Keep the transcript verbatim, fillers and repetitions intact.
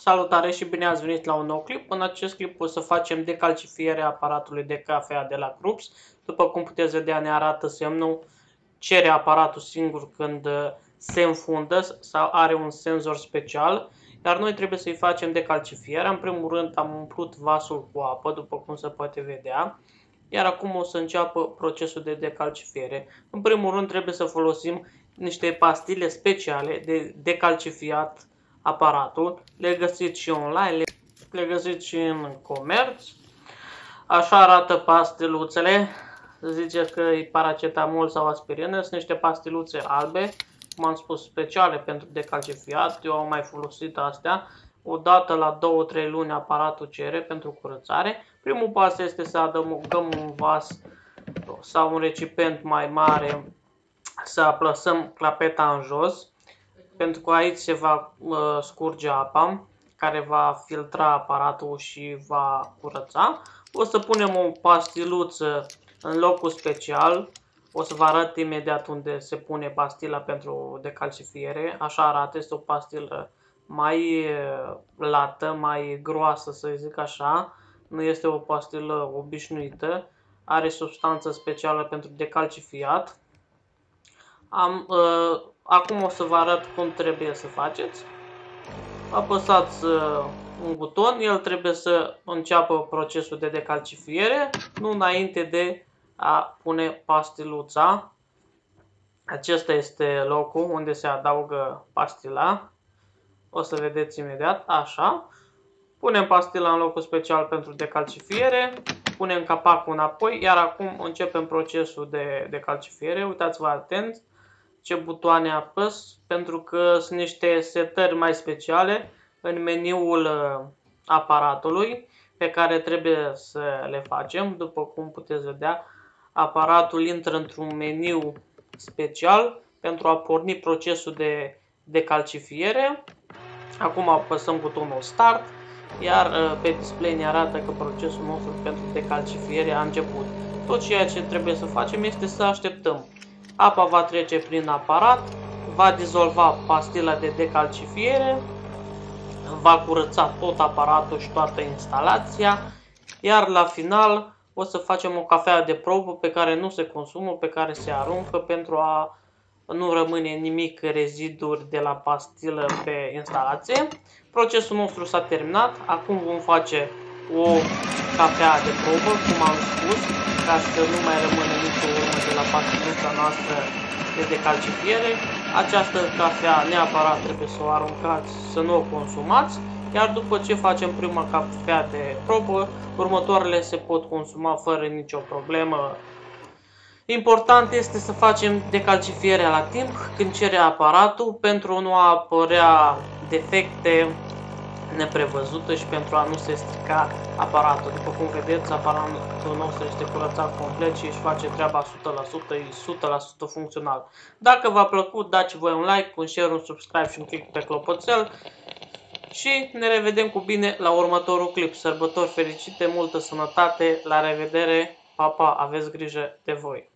Salutare și bine ați venit la un nou clip. În acest clip o să facem decalcifierea aparatului de cafea de la Krups. După cum puteți vedea, ne arată semnul, cere aparatul singur când se înfundă sau are un senzor special. Iar noi trebuie să-i facem decalcifierea. În primul rând am umplut vasul cu apă, după cum se poate vedea. Iar acum o să înceapă procesul de decalcifiere. În primul rând trebuie să folosim niște pastile speciale de decalcifiat aparatul. Le găsiți și online, le găsiți și în comerț. Așa arată pastiluțele. Zice că e paracetamol sau aspirină. Sunt niște pastiluțe albe, cum am spus, speciale pentru decalcifiat. Eu am mai folosit astea. O dată la două trei luni aparatul cere pentru curățare. Primul pas este să adăugăm un vas sau un recipient mai mare, să aplasăm clapeta în jos, pentru că aici se va uh, scurge apa care va filtra aparatul și va curăța. O să punem o pastiluță în locul special. O să vă arăt imediat unde se pune pastila pentru decalcifiere. Așa arată, este o pastilă mai lată, mai groasă, să zic așa. Nu este o pastilă obișnuită. Are substanță specială pentru decalcifiat. Am, uh, acum o să vă arăt cum trebuie să faceți. Apăsați uh, un buton, el trebuie să înceapă procesul de decalcifiere, nu înainte de a pune pastiluța. Acesta este locul unde se adaugă pastila. O să vedeți imediat, așa. Punem pastila în locul special pentru decalcifiere, punem capacul înapoi, iar acum începem procesul de decalcifiere. Uitați-vă atent ce butoane apăs, pentru că sunt niște setări mai speciale în meniul aparatului pe care trebuie să le facem. După cum puteți vedea, aparatul intră într-un meniu special pentru a porni procesul de decalcifiere. Acum apăsăm butonul Start, iar pe display ne arată că procesul nostru pentru decalcifiere a început. Tot ceea ce trebuie să facem este să așteptăm. Apa va trece prin aparat, va dizolva pastila de decalcifiere, va curăța tot aparatul și toată instalația, iar la final o să facem o cafea de probă pe care nu se consumă, pe care se aruncă pentru a nu rămâne nimic reziduri de la pastilă pe instalație. Procesul nostru s-a terminat, acum vom face o cafea de probă, cum am spus, ca să nu mai rămână nicio urmă de la pastiluța noastră de decalcifiere. Această cafea neapărat trebuie să o aruncați, să nu o consumați, iar după ce facem prima cafea de probă, următoarele se pot consuma fără nicio problemă. Important este să facem decalcifierea la timp când cere aparatul, pentru a nu apărea defecte neprevăzute și pentru a nu se strica aparatul. După cum vedeți, aparatul nostru este curățat complet și își face treaba o sută la sută, e o sută la sută funcțional. Dacă v-a plăcut, dați voi un like, un share, un subscribe și un click pe clopoțel și ne revedem cu bine la următorul clip. Sărbători fericite, multă sănătate, la revedere, pa, pa, aveți grijă de voi!